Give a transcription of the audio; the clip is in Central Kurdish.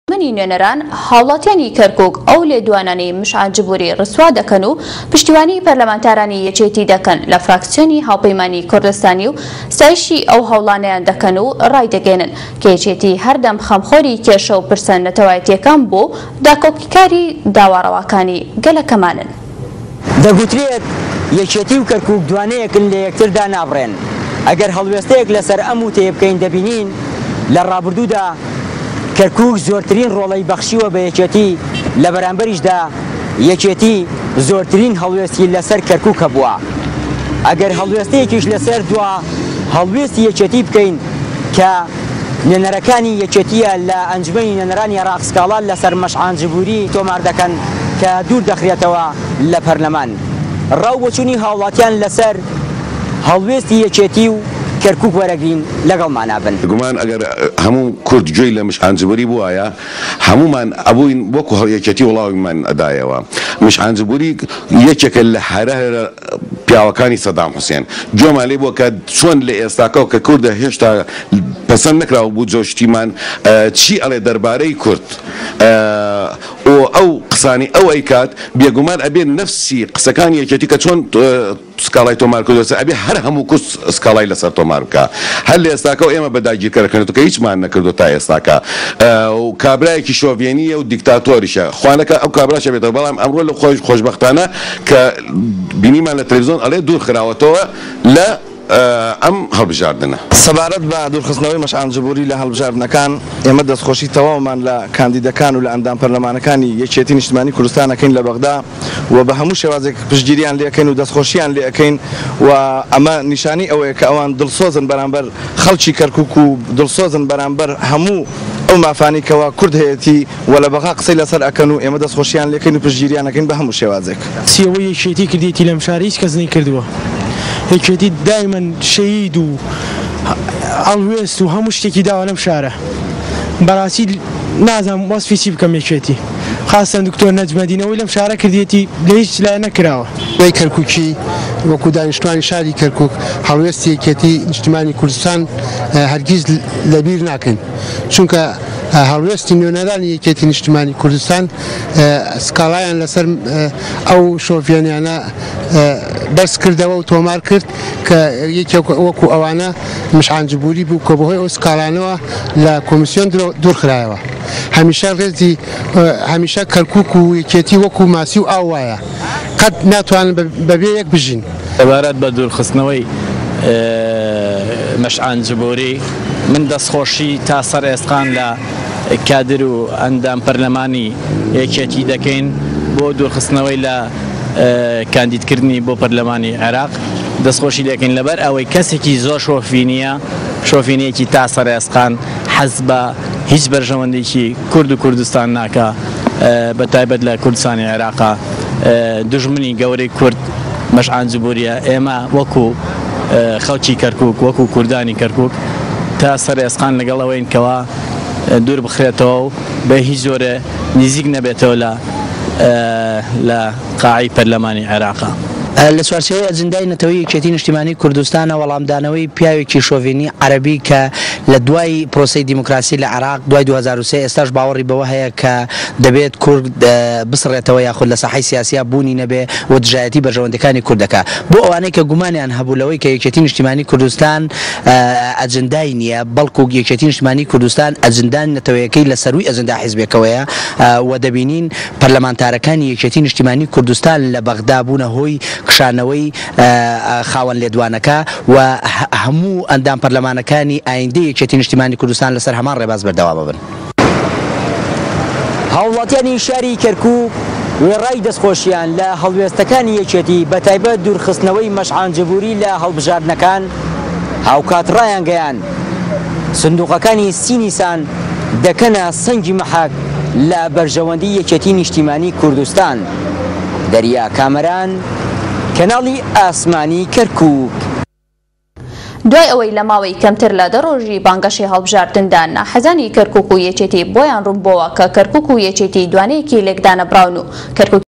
منی نێنەران هاوڵاتیانی کەرکوک ئەو لێدوانانی مشعاجبوری ڕسوا دەکەن و پشتیوانی پەرلەمانتارانی یەکێتی دەکەن لە فراکسیۆنی هاوپەیمانی کوردستانی و ستایشی ئەو هەوڵانەیان دەکەن و ڕای دەگەێنن کە یەکێتی هەردەم خەمخۆری کێشە و پرسە نەتەوایەتیەکان بۆ داکۆکیکاری داواڕەواکانی گەلەکەمانن. دەگوترێت یەکێتی و کەرکوک دوانەیەکن لە یەکتردا نابڕێن. ئەگەر هەڵوێستەیەک لەسەر ئەم و تێبکەین دەبینین لە ڕابردوودا كركوك زورترين رولي بخشيوه بيكيتي لبرانبريش دا يكيتي زورترين هلويستي لسر كركوك بوا اگر هلويستي كيش لسر دوا هلويستي يكيتي بكين كا ننركاني يكيتيا لا انجمين ننراني راقص كالال لسر مشعان جبوري تومار دكن كدور دخريتوا لبرلمان راو وچوني هاولاتيان لسر هلويستي يكيتي كركوك ورقين لقل معنا بن. جمان أجر همو كرد جيل مش عن زبوري بوايا همو من أبوين وكو يكتي والله من أدايا مش عن زبوري يشكل حراره بياوكاني صدام حسين جو مالي وكاد شون لإستاكو ككرد هشتا بسن نكره وبوجوشتي من شيء على درباري كرد أو قصاني أو أيكات بيجمان أبين نفسي قسكاني يكتي كشون سكالاي تومار كودوس أبي هرهم وكوس سكالاي لسر توماركا هل استاكو إما بداجي كركنتو كيش ما نكردو تاي استاكا وكابراي كشوفينية وديكتاتوريشة خوانك أو كابراش بيتر بالام أمرو لو خوشبختانة كبيني مع التلفزيون عليه دور خراوتوه لا ام هەڵبژاردنە سەبارەت بە دوورخستنەوەی مەشعان جبوری لە هەڵبژاردنەکان ئێمە دەستخۆشی تەواومان لە کاندیدەکان و لە ئەندام پەرلەمانەکانی یەکێتی نیشتیمانی کوردستانەکەین لە بەغدا و بە هەموو شێوازێک پشتگیریان لێ ئەەکەین و دەستخۆشییان لێ ئەەکەین و ئەمە نیشانی ئەوەیە کە ئەوان دڵسۆزن بەرامبەر خەڵکی کەرکوک و دڵسۆزن بەرامبەر هەموو ئەو مافانی کەوا کورد هەیەتی و لە بەغا قسەی لەسەر ئەکەن و ئێمە دەستخۆشییان لێکەین و پشتگیریان ئەەکەین بە هەموو شێوازێک. سیەوەی یەکێتی کردێتی لەم شارە هیچ کەس نەیکردووە. هیچێتی دایما شەهید و ئەڵوێست و هەموو شتێکی داوە لەم شارە بەڕاستی نازانم وەسفی چی بکەم یەکێتی خاستەن دکتۆر نەجمەدینەوەی لەم شارە کردێتی لە هیچ لای نەکراوە. وەی کەرکوکی وەکو دانیشتوانی شاری کەرکوک هەڵوێستی یەکێتی نیشتیمانی کوردستان هەرگیز لەبیر ناکەن چونکە هەڵوێستی نوێنەرانی یەکێتی نیشتیمانی کوردستان سکاڵایان لەسەر ئەو شۆڤیانیانە بەرز کردەوە و تۆمار کرد کە یەکێک وەکو ئەوانە مشعان جبوری بوو کە بەهۆی ئەو سکاڵانەوە لە کۆمیسیۆن دوورخرایەوە. هەمیشە ڕێزی هەمیشە کەرکوک و یەکێتی وەکو ماسی و ئاو وایە قەت ناتوانن بەبێ یەک بژین. عبارەت بە دوورخستنەوەی مەشعان جبوری من دەستخۆشی تا سەر ئێستقان لە کادر و ئەندام پەرلەمانی یەکێتی دەکەین بۆ دوورخستنەوەی لە کاندیدکردنی بۆ پەرلەمانی عێراق دەستخۆشی دەکەین لەبەر ئەوەی کەسێکی زۆر شۆفینەیەکی تا سەر ئێستقان حەز بە هیچ بەرژەوەندێکی کورد و کوردستان ناکە بەتایبەت لە کوردستانی عێراقا دژمنی گەورەی کورد مەشعان جبوریە. ئێمە وەکو خەڵکی کەرکوک وەکو کوردانی کەرکوک تا سەر ئێسقان لەگەڵ ئەوەین کەوا دوور بخرێتەوە و بە هیچ زۆرە نزیک نەبێتەوە لە قاعی پەرلەمانی عێراقا. لە سوارچەوەی ئەجندای نەتەوەی یەکێتی نیشتیمانی کوردستانە وەڵامدانەوەی پیاوێکی شۆڤینی عەرەبی کە لە دوای پرۆسەی دیموکراسی لە عێراق دوای 2003 ئێستاش باوەڕی بەوە هەیە کە دەبێت کورد بسڕێتەوە یاخود لە ساحەی سیاسیە بوونی نەبێ و دژایەتی بەرژەوەندەکانی کوردەکە بۆ ئەوانەی کە گومانیان هەبوو لەوەی کە یەکێتی نیشتیمانی کوردستان ئەجندای نییە بەڵکو یەکێتی نیشتیمانی کوردستان ئەجندان نەتەوەیەکەی لە سەروی ئەجندا حیزبێکەوەیە و دەبینین پەرلەمانتارەکانی یەکێتی نیشتیمانی کوردستان لە بەغدا بوونە هۆی کشانەوەی خاوەن لێدوانەکە و هەموو ئەندام پەرلەمانەکانی ئایندەی یەکێتی نیشتیمانی کوردستان لەسەر هەمان ڕێباز بەردەوام بن. هاوڵاتیانی شاری کەرکوک وێڕای دەستخۆشیان لە هەڵوێستەکانی یەکێتی بەتایبەت دوورخستنەوەی مەشعان جبوری لە هەڵبژاردنەکان هاوکات ڕایان گەیان سندوقەکانی 30 نیسان دەکەنە سەنگی مەحەک لە بەرژەوەندی یەکێتی نیشتیمانی کوردستان. دەریا كامران کەناڵی ئاسمانی کەرکوک. دوای ئەوەی لە ماوەی کەمتر لە 10 ڕۆژی بانگەشی هەڵبژاردندا ناحەزانی کەرکوک و یەکێتی بۆیان ڕوون بۆوە کە کەرکوک و یەکێتی دوانەیەکی لێکدانەبراون و کەرکوک